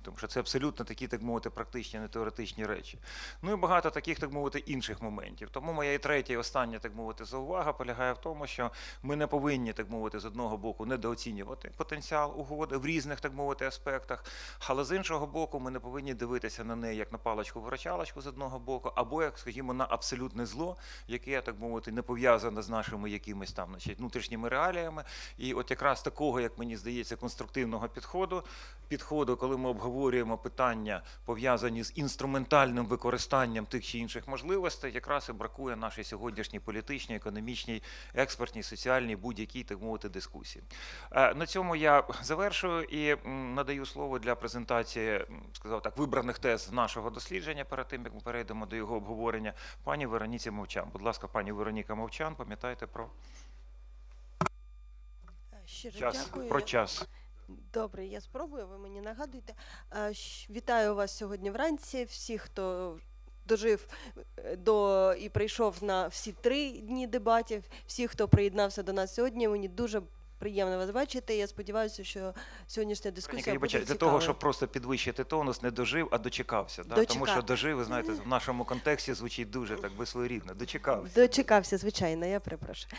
тому що це абсолютно такі, так мовити, практичні, не теоретичні речі. Ну і багато таких, так мовити, інших моментів. Тому моя і третя, і остання, так мовити, заувага полягає в тому, що ми не повинні, так мовити, з одного боку недооцінювати потенціал угоди в різних, так мовити, аспектах, але з іншого боку ми не повинні дивитися на неї як на паличку-виручалочку з одного боку, або як, скажімо, на абсолютне зло, яке, так мовити, не пов'язане з нашими якимись там, значить, внутрішніми реаліями. І от якраз такого, як мені здається, конструктивного підходу, коли ми обговорюємо питання, пов'язані з інструментальним використанням тих чи інших можливостей, якраз і бракує нашій сьогоднішній політичній, економічній, експертній, соціальній, будь-якій, так мовити, дискусії. На цьому я завершую і надаю слово для презентації, сказав так, вибраних тез нашого дослідження перед тим, як ми перейдемо до його обговорення, пані Вероніці Мовчан. Будь ласка, пані Вероніка Мовчан, пам'ятайте про дякую. Про час. Добре, я спробую, ви мені нагадуєте. Вітаю вас сьогодні вранці, всіх, хто дожив до і прийшов на всі 3 дні дебатів, всіх, хто приєднався до нас сьогодні. Мені дуже приємно вас бачити. Я сподіваюся, що сьогоднішня дискусія буде цікавою. Для того, щоб просто підвищити тонус, не дожив, а дочекався. Да? Тому що дожив, ви знаєте, в нашому контексті звучить дуже так безсвоєрідно. Дочекався. Дочекався, звичайно, я перепрошую.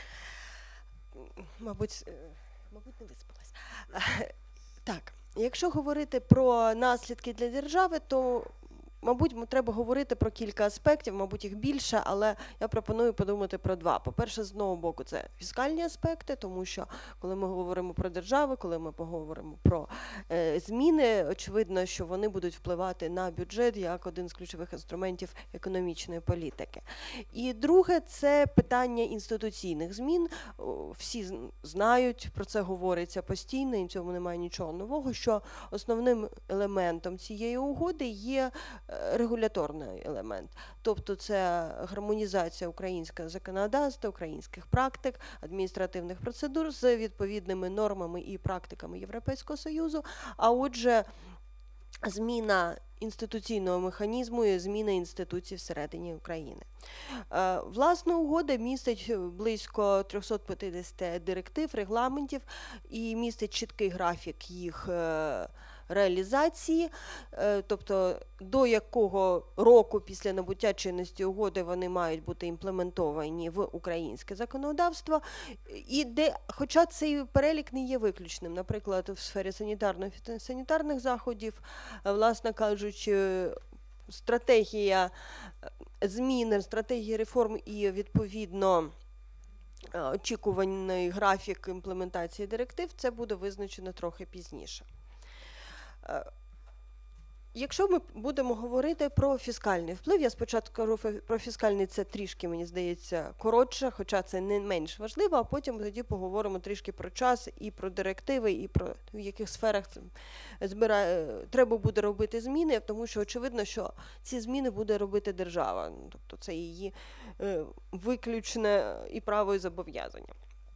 Мабуть, не виспалась. Так, якщо говорити про наслідки для держави, то, мабуть, треба говорити про кілька аспектів, мабуть, їх більше, але я пропоную подумати про 2. По-перше, з одного боку, це фіскальні аспекти, тому що, коли ми говоримо про державу, коли ми поговоримо про зміни, очевидно, що вони будуть впливати на бюджет як один з ключових інструментів економічної політики. І друге, це питання інституційних змін. Всі знають, про це говориться постійно, і в цьому немає нічого нового, що основним елементом цієї угоди є регуляторний елемент. Тобто це гармонізація українського законодавства, українських практик, адміністративних процедур з відповідними нормами і практиками Європейського Союзу, а отже, зміна інституційного механізму і зміна інституцій всередині України. Власна угода містить близько 350 директив, регламентів і містить чіткий графік їх реалізації, тобто до якого року після набуття чинності угоди вони мають бути імплементовані в українське законодавство, і хоча цей перелік не є виключним, наприклад, в сфері санітарних заходів, власне кажучи, стратегія змін, стратегія реформ і, відповідно, очікуваний графік імплементації директив, це буде визначено трохи пізніше. Якщо ми будемо говорити про фіскальний вплив, я спочатку кажу про фіскальний, це трішки, мені здається, коротше, хоча це не менш важливо, а потім тоді поговоримо трішки про час і про директиви, і про в яких сферах треба буде робити зміни, тому що очевидно, що ці зміни буде робити держава, тобто це її виключне і право і зобов'язання.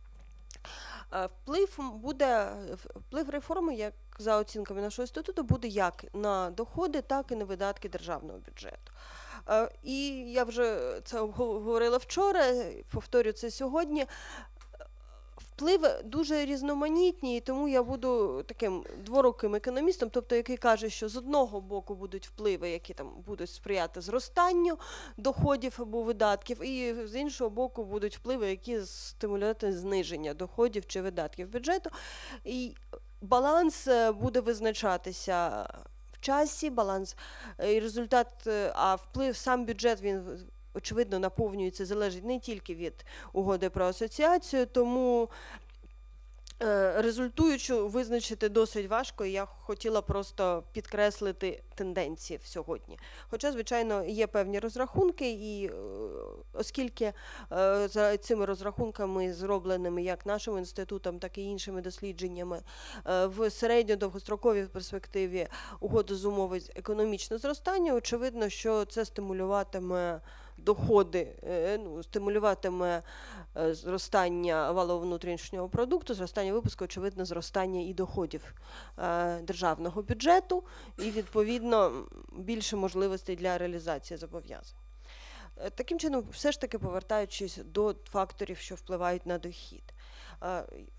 Вплив реформи, як за оцінками нашого інституту, буде як на доходи, так і на видатки державного бюджету. І я вже це говорила вчора, повторю це сьогодні. Впливи дуже різноманітні, і тому я буду таким дворуким економістом, тобто який каже, що з одного боку будуть впливи, які там будуть сприяти зростанню доходів або видатків, і з іншого боку будуть впливи, які стимулювати зниження доходів чи видатків бюджету. І баланс буде визначатися в часі, баланс і результат, а вплив, сам бюджет, він очевидно наповнюється, залежить не тільки від угоди про асоціацію, тому результуючу визначити досить важко, і я хотіла просто підкреслити тенденції сьогодні. Хоча, звичайно, є певні розрахунки, і оскільки за цими розрахунками, зробленими як нашим інститутом, так і іншими дослідженнями, в середньо-довгостроковій перспективі угода зумовить економічне зростання, очевидно, що це стимулюватиме доходи, стимулюватиме зростання валового внутрішнього продукту, зростання випуску, очевидно, зростання і доходів державного бюджету і, відповідно, більше можливостей для реалізації зобов'язань. Таким чином, все ж таки повертаючись до факторів, що впливають на дохід.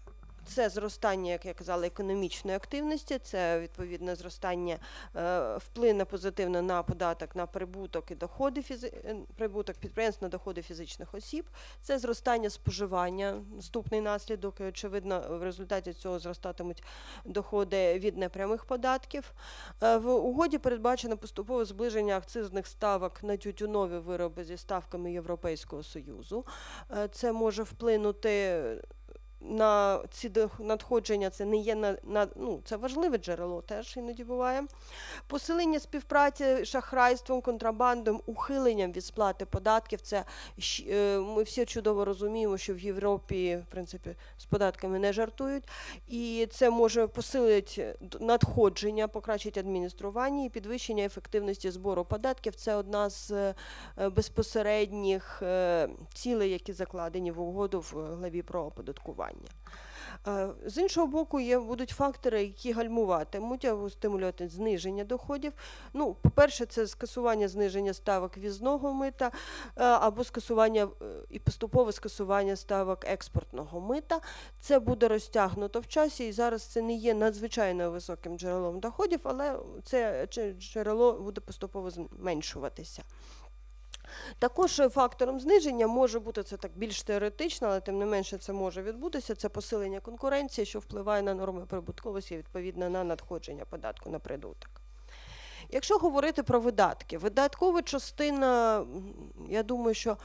Це зростання, як я казала, економічної активності, це відповідне зростання вплине позитивно на податок на прибуток і доходи прибуток підприємств на доходи фізичних осіб. Це зростання споживання, наступний наслідок, і, очевидно, в результаті цього зростатимуть доходи від непрямих податків. В угоді передбачено поступове зближення акцизних ставок на тютюнові вироби зі ставками Європейського Союзу. Це може вплинути на ці надходження, це не є це важливе джерело, теж іноді буває. Посилення співпраці шахрайством, контрабандом, ухиленням від сплати податків. Це ми всі чудово розуміємо, що в Європі, в принципі, з податками не жартують. І це може посилити надходження, покращити адміністрування і підвищення ефективності збору податків. Це одна з безпосередніх цілей, які закладені в угоду в главі про оподаткування. З іншого боку, будуть фактори, які гальмуватимуть або стимулювати зниження доходів. По-перше, це скасування зниження ставок ввізного мита або скасування і поступове скасування ставок експортного мита. Це буде розтягнуто в часі, і зараз це не є надзвичайно високим джерелом доходів, але це джерело буде поступово зменшуватися. Також фактором зниження може бути, це так більш теоретично, але тим не менше це може відбутися, це посилення конкуренції, що впливає на норми прибутковості і відповідно на надходження податку на прибуток. Якщо говорити про видатки, видаткова частина, я думаю, що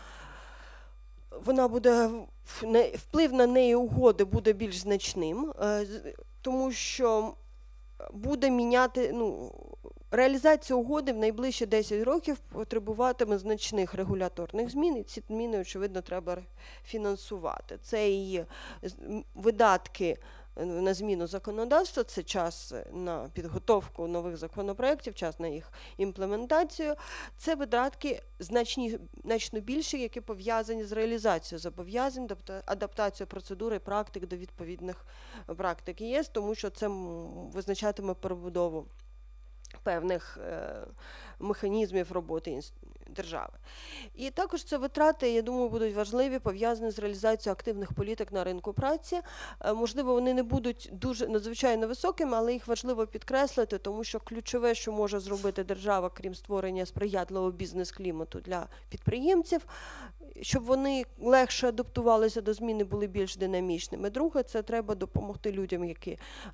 вона буде, вплив на неї угоди буде більш значним, тому що буде міняти, реалізація угоди в найближчі 10 років потребуватиме значних регуляторних змін, і ці зміни, очевидно, треба фінансувати. Це і видатки на зміну законодавства, це час на підготовку нових законопроєктів, час на їх імплементацію. Це видатки значно більші, які пов'язані з реалізацією зобов'язань, тобто адаптацією процедури і практик до відповідних практик ЄС, тому що це визначатиме перебудову певних механізмів роботи держави. І також це витрати, я думаю, будуть важливі, пов'язані з реалізацією активних політик на ринку праці. Можливо, вони не будуть дуже надзвичайно високими, але їх важливо підкреслити, тому що ключове, що може зробити держава, крім створення сприятливого бізнес-клімату для підприємців, щоб вони легше адаптувалися до змін і були більш динамічними. Друге, це треба допомогти людям, які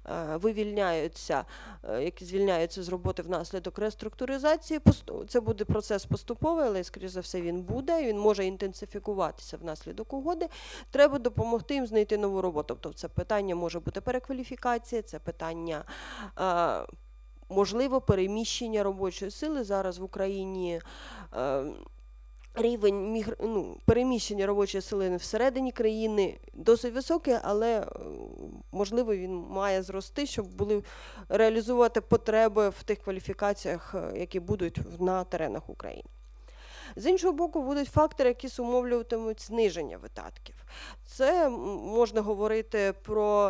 які звільняються з роботи внаслідок реструктуризації. Це буде процес поступовий, але, скоріш за все, він буде, він може інтенсифікуватися внаслідок угоди. Треба допомогти їм знайти нову роботу. Тобто це питання може бути перекваліфікація, це питання можливо переміщення робочої сили. Зараз в Україні рівень переміщення робочої сили всередині країни досить високий, але, можливо, він має зрости, щоб були реалізувати потреби в тих кваліфікаціях, які будуть на теренах України. З іншого боку, будуть фактори, які зумовлюватимуть зниження видатків. Це можна говорити про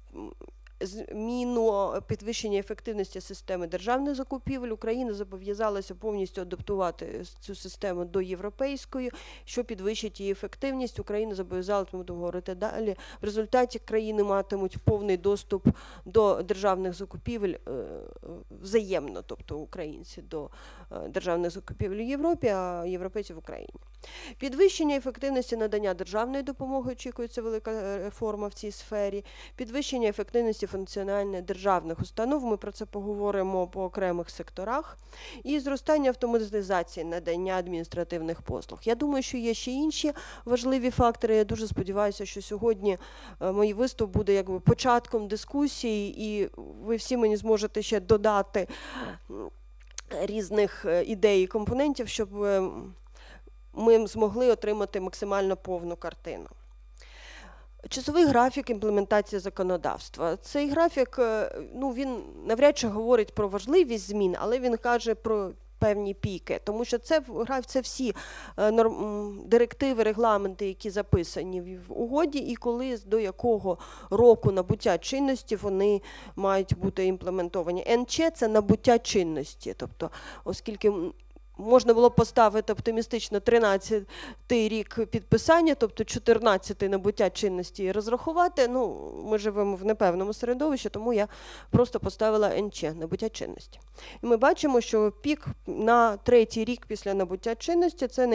зміну підвищення ефективності системи державних закупівель. Україна зобов'язалася повністю адаптувати цю систему до європейської, що підвищить її ефективність. Україна зобов'язалася, ми будемо говорити далі, в результаті країни матимуть повний доступ до державних закупівель взаємно, тобто українці до державних закупівель в Європі, а європейці в Україні. Підвищення ефективності надання державної допомоги, очікується велика реформа в цій сфері. Підвищення ефективності функціонування державних установ, ми про це поговоримо по окремих секторах. І зростання автоматизації надання адміністративних послуг. Я думаю, що є ще інші важливі фактори. Я дуже сподіваюся, що сьогодні мій виступ буде початком дискусії, і ви всі мені зможете ще додати різних ідей і компонентів, щоб ми змогли отримати максимально повну картину. Часовий графік імплементації законодавства. Цей графік, він навряд чи говорить про важливість змін, але він каже про певні піки, тому що це всі директиви, регламенти, які записані в угоді, і коли, до якого року набуття чинності вони мають бути імплементовані. НЧ – це набуття чинності, тобто, оскільки можна було поставити оптимістично 13-й рік підписання, тобто 14-й набуття чинності і розрахувати. Ну, ми живемо в непевному середовищі, тому я просто поставила НЧ, набуття чинності. І ми бачимо, що пік на 3-й рік після набуття чинності – це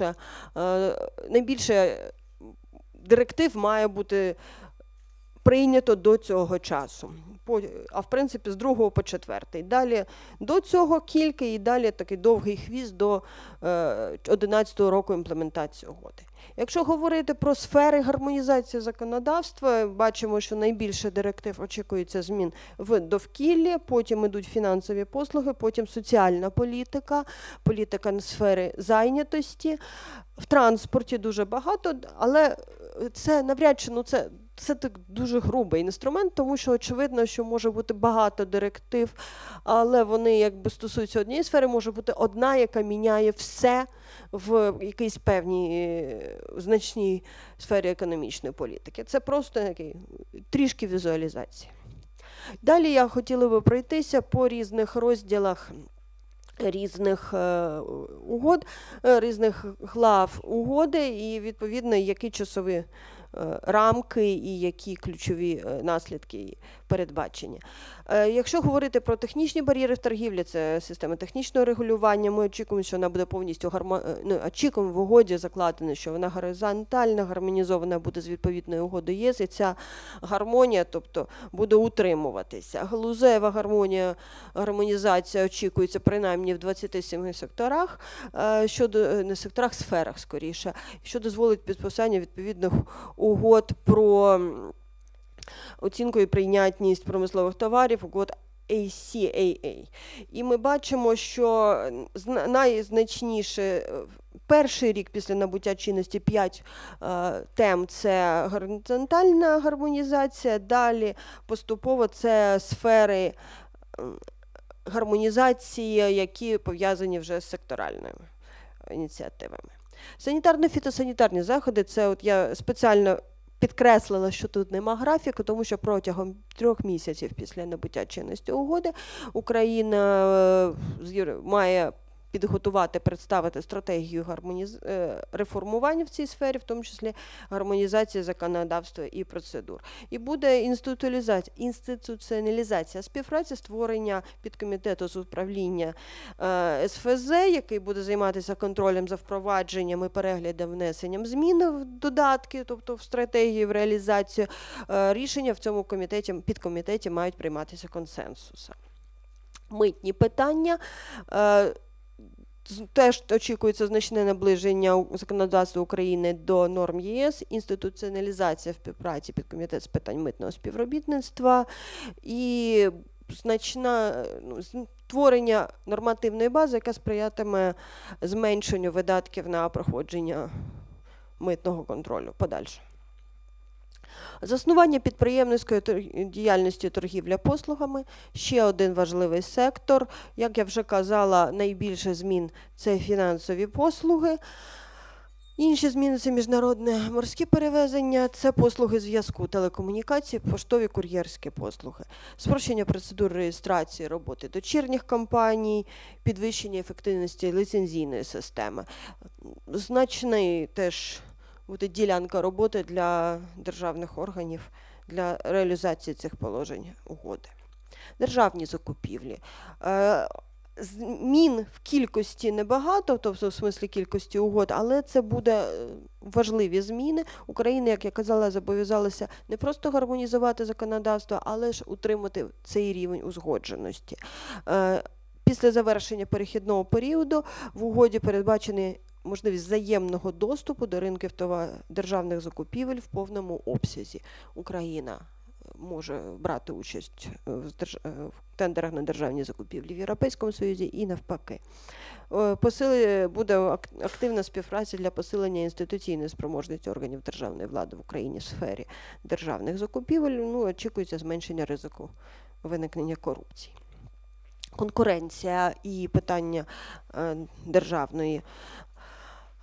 найбільше директив має бути прийнято до цього часу. А в принципі з 2 по 4. Далі до цього кілька і далі такий довгий хвіст до 11-го року імплементації угоди. Якщо говорити про сфери гармонізації законодавства, бачимо, що найбільше директив очікується змін в довкіллі, потім йдуть фінансові послуги, потім соціальна політика, політика на сфери зайнятості. В транспорті дуже багато, але це навряд чи, це так дуже грубий інструмент, тому що очевидно, що може бути багато директив, але вони якби стосуються однієї сфери, може бути одна, яка міняє все в якійсь певній значній сфері економічної політики. Це просто трішки візуалізації. Далі я хотіла би пройтися по різних розділах різних угод, різних глав угоди і, відповідно, які часові рамки і які ключові наслідки передбачені. Якщо говорити про технічні бар'єри в торгівлі, це система технічного регулювання, ми очікуємо, що вона буде повністю очікуємо в угоді закладено, що вона горизонтальна, гармонізована буде з відповідною угодою ЄС, і ця гармонія, тобто, буде утримуватися. Галузева гармонізація очікується принаймні в 27 секторах, не секторах, сферах скоріше, що дозволить підписання відповідних угод про оцінку і прийнятність промислових товарів, угод ACAA. І ми бачимо, що найзначніше перший рік після набуття чинності 5 тем – це горизонтальна гармонізація, далі поступово це сфери гармонізації, які пов'язані вже з секторальними ініціативами. Санітарно-фітосанітарні заходи – це от я спеціально підкреслила, що тут нема графіку, тому що протягом 3 місяців після набуття чинності угоди Україна має підготувати, представити стратегію реформування в цій сфері, в тому числі гармонізації законодавства і процедур. І буде інституціоналізація співпраці, створення підкомітету з управління СФЗ, який буде займатися контролем за впровадженням і переглядом внесенням змін в додатки, тобто в стратегію, в реалізацію. Рішення в цьому підкомітеті мають прийматися консенсусом. Митні питання. Теж очікується значне наближення законодавства України до норм ЄС, інституціоналізація співпраці підкомітету з питань митного співробітництва і значне створення нормативної бази, яка сприятиме зменшенню видатків на проходження митного контролю подальше. Заснування підприємницької діяльності торгівля послугами – ще один важливий сектор. Як я вже казала, найбільше змін – це фінансові послуги. Інші зміни – це міжнародне морські перевезення, це послуги зв'язку, телекомунікації, поштові кур'єрські послуги. Спрощення процедур реєстрації роботи дочірніх компаній, підвищення ефективності ліцензійної системи. Значний теж буде ділянка роботи для державних органів для реалізації цих положень угоди. Державні закупівлі. Змін в кількості небагато, тобто в смислі кількості угод, але це буде важливі зміни. Україна, як я казала, зобов'язалася не просто гармонізувати законодавство, але ж утримати цей рівень узгодженості. Після завершення перехідного періоду в угоді передбачений можливість взаємного доступу до ринків державних закупівель в повному обсязі. Україна може брати участь в тендерах на державні закупівлі в Європейському Союзі і навпаки. Буде активна співпраця для посилення інституційної спроможності органів державної влади в Україні в сфері державних закупівель. Очікується зменшення ризику виникнення корупції. Конкуренція і питання державної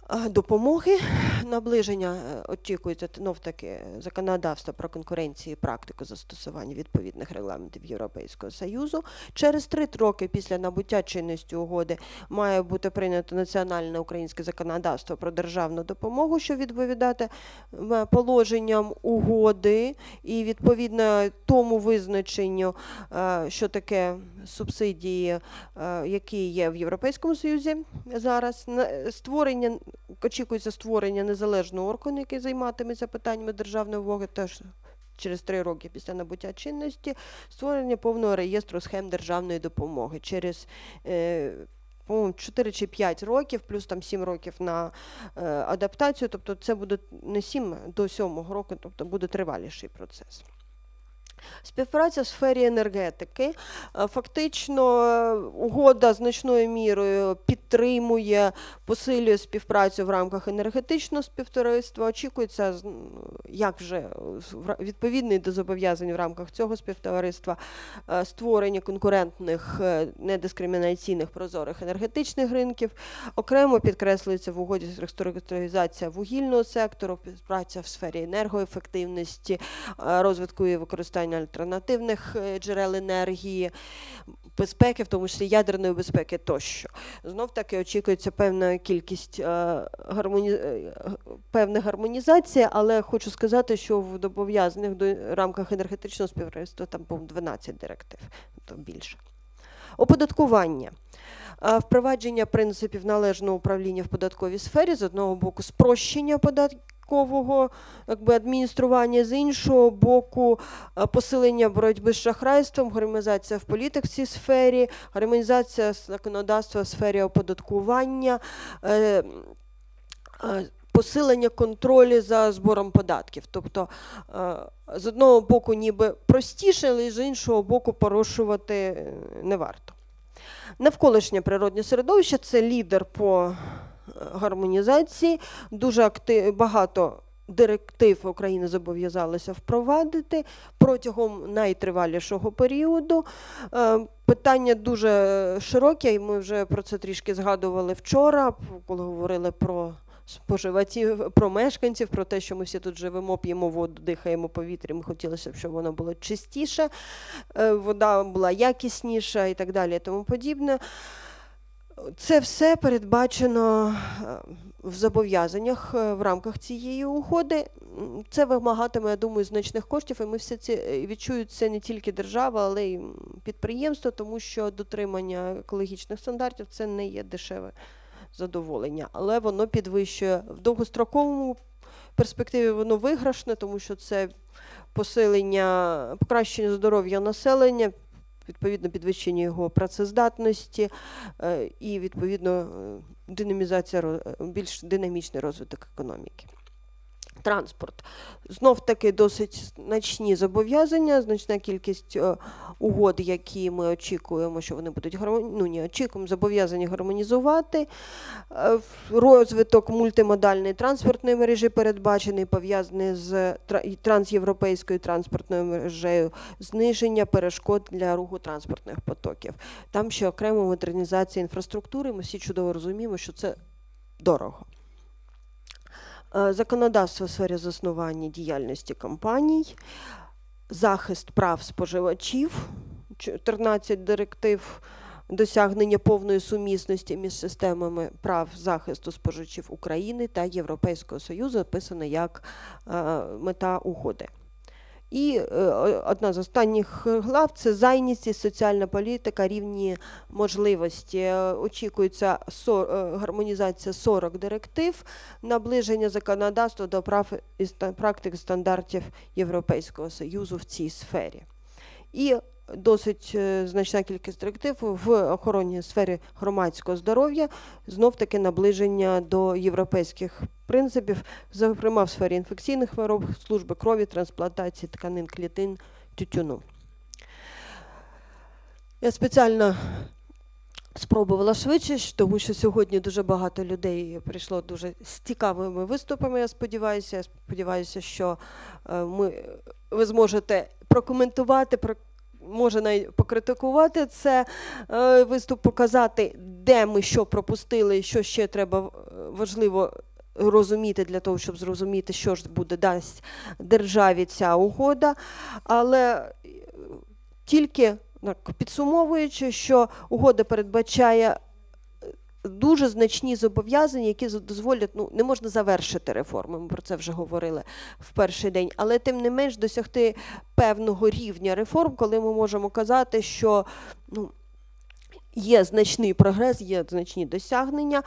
допомоги. Наближення очікується знов-таки законодавства про конкуренцію і практику застосування відповідних регламентів Європейського Союзу. Через 3 роки після набуття чинності угоди має бути прийнято національне українське законодавство про державну допомогу, що відповідати положенням угоди і відповідно тому визначенню, що таке субсидії, які є в Європейському Союзі зараз. Очікується створення незалежного органу, який займатиметься питаннями державної вимоги, теж через 3 роки після набуття чинності, створення повного реєстру схем державної допомоги. Через 4 чи 5 років, плюс там 7 років на адаптацію, тобто це буде не 7 до 7-го року, тобто буде триваліший процес. Співпраця в сфері енергетики. Фактично угода значною мірою підтримує, посилює співпрацю в рамках енергетичного співтовариства. Очікується, як вже відповідний до зобов'язань в рамках цього співтовариства, створення конкурентних, недискримінаційних, прозорих енергетичних ринків. Окремо підкреслюється в угоді реструктуризація вугільного сектору, співпраця в сфері енергоефективності, розвитку і використання альтернативних джерел енергії, безпеки, в тому числі ядерної безпеки тощо. Знов-таки очікується певна кількість, певна гармонізація, але хочу сказати, що в зобов'язаних рамках енергетичного співтовариства там було 12 директив, то більше. Оподаткування. Впровадження принципів належного управління в податковій сфері, з одного боку, спрощення податкового адміністрування, з іншого боку, посилення боротьби з шахрайством, гармонізація в політик в цій сфері, гармонізація законодавства в сфері оподаткування, посилення контролю за збором податків. Тобто, з одного боку, ніби простіше, але з іншого боку, порушувати не варто. Навколишнє природне середовище – це лідер по гармонізації. Дуже багато директив Україна зобов'язалася впровадити протягом найтривалішого періоду. Питання дуже широке, і ми вже про це трішки згадували вчора, коли говорили про споживачів, про мешканців, про те, що ми всі тут живемо, п'ємо воду, дихаємо повітря, ми хотілося б, щоб воно було чистіше, вода була якісніша і так далі, і тому подібне. Це все передбачено в зобов'язаннях в рамках цієї угоди. Це вимагатиме, я думаю, значних коштів, і ми всі відчують це не тільки держава, але й підприємство, тому що дотримання екологічних стандартів – це не є дешеве задоволення, але воно підвищує в довгостроковому перспективі, воно виграшне, тому що це посилення, покращення здоров'я населення, відповідно підвищення його працездатності і відповідно динамізація, більш динамічний розвиток економіки. Транспорт. Знов-таки досить значні зобов'язання, значна кількість угод, які ми очікуємо, що вони будуть зобов'язані гармонізувати. Розвиток мультимодальної транспортної мережі передбачений, пов'язаний з трансєвропейською транспортною мережею, зниження перешкод для руху транспортних потоків. Там ще окремо модернізація інфраструктури, ми всі чудово розуміємо, що це дорого. Законодавство в сфері заснування діяльності компаній, захист прав споживачів, 14 директив, досягнення повної сумісності між системами прав захисту споживачів України та Європейського Союзу, описано як мета угоди. І одна з останніх глав – це зайнятість, соціальна політика, рівні можливості. Очікується гармонізація 40 директив, наближення законодавства до прав і практик стандартів Європейського Союзу в цій сфері. І досить значна кількість директив в охоронній сфері громадського здоров'я, знов-таки наближення до європейських принципів, зокрема в сфері інфекційних хвороб, служби крові, трансплантації тканин, клітин, тютюну. Я спеціально спробувала швидше, тому що сьогодні дуже багато людей прийшло дуже з цікавими виступами, я сподіваюся. Я сподіваюся, що ви зможете прокоментувати, може навіть покритикувати це виступ, показати, де ми що пропустили, що ще треба важливо розуміти для того, щоб зрозуміти, що ж буде дасть державі ця угода, але тільки так, підсумовуючи, що угода передбачає дуже значні зобов'язання, які дозволять, не можна завершити реформи, ми про це вже говорили в перший день, але тим не менш досягти певного рівня реформ, коли ми можемо казати, що є значний прогрес, є значні досягнення.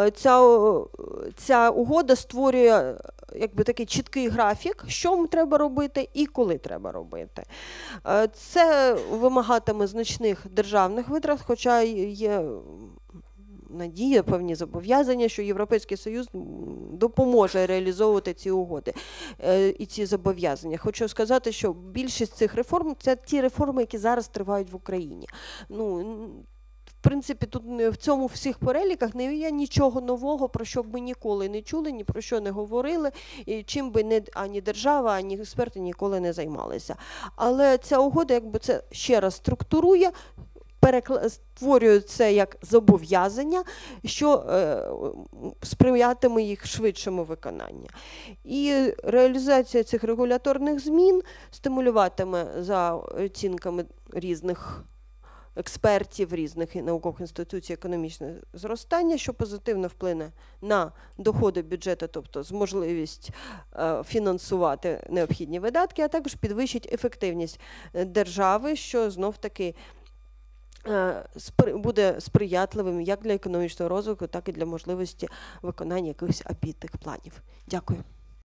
Ця угода створює такий чіткий графік, що треба робити і коли треба робити. Це вимагатиме значних державних витрат, хоча є надія, певні зобов'язання, що Європейський Союз допоможе реалізовувати ці угоди і ці зобов'язання. Хочу сказати, що більшість цих реформ – це ті реформи, які зараз тривають в Україні. В принципі, тут в цьому всіх переліках не є нічого нового, про що б ми ніколи не чули, ні про що не говорили, і чим би ані держава, ані експерти ніколи не займалися. Але ця угода це ще раз структурує, створює це як зобов'язання, що сприятиме їх швидшому виконанню. І реалізація цих регуляторних змін стимулюватиме, за оцінками різних експертів, різних наукових інституцій, економічне зростання, що позитивно вплине на доходи бюджету, тобто з можливість фінансувати необхідні видатки, а також підвищить ефективність держави, що знов-таки буде сприятливим як для економічного розвитку, так і для можливості виконання якихось амбітних планів. Дякую.